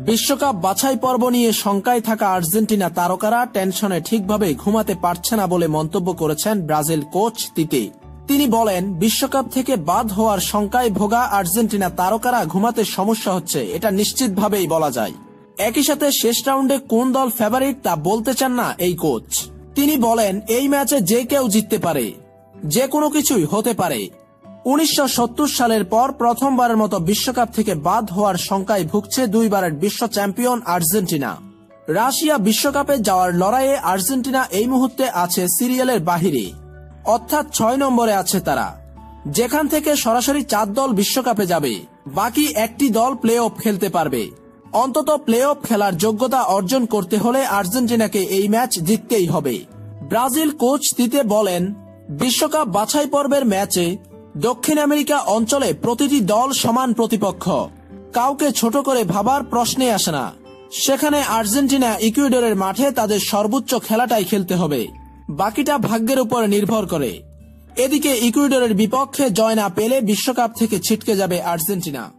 বিশ্বকাপ বাছাই পর্ব নিয়ে শঙ্কায় থাকা আর্জেন্টিনা তারকারা টেনশনে ঠিকভাবে ঘুমাতে পারছে না বলে মন্তব্য করেছেন ব্রাজিল কোচ তিতে। তিনি বলেন, বিশ্বকাপ থেকে বাদ হওয়ার শঙ্কায় ভোগা আর্জেন্টিনা তারকারা ঘুমাতে সমস্যা হচ্ছে, এটা নিশ্চিতভাবেই বলা যায়। একই সাথে শেষ রাউন্ডে কোন দল ফেভারিট তা বলতে চান না এই কোচ। তিনি বলেন, এই ম্যাচে যে কেউ জিততে পারে, যে কোনো কিছুই হতে পারে। 1970 সালের পর প্রথমবারের মতো বিশ্বকাপ থেকে বাদ হওয়ার শঙ্কায় ভুগছে দুইবারের বিশ্ব চ্যাম্পিয়ন আর্জেন্টিনা। রাশিয়া বিশ্বকাপে যাওয়ার লড়াইয়ে আর্জেন্টিনা এই মুহূর্তে আছে সিরিয়ালের বাহিরে, অর্থাৎ 6 নম্বরে আছে তারা, যেখান থেকে সরাসরি 4 দল বিশ্বকাপে যাবে, বাকি একটি দল প্লে অফ খেলতে পারবে। অন্তত প্লে অফ খেলার যোগ্যতা অর্জন করতে হলে আর্জেন্টিনাকে এই ম্যাচ জিততেই হবে। ব্রাজিল কোচ তিতে বলেন, বিশ্বকাপ বাছাই পর্বের ম্যাচে দক্ষিণ আমেরিকা অঞ্চলে প্রতিটি দল সমান প্রতিপক্ষ, কাউকে ছোট করে ভাবার প্রশ্নে আসে না। সেখানে আর্জেন্টিনা ইকুয়েডরের মাঠে তাদের সর্বোচ্চ খেলাটাই খেলতে হবে, বাকিটা ভাগ্যের উপর নির্ভর করে। এদিকে ইকুয়েডরের বিপক্ষে জয় না পেলে বিশ্বকাপ থেকে ছিটকে যাবে আর্জেন্টিনা।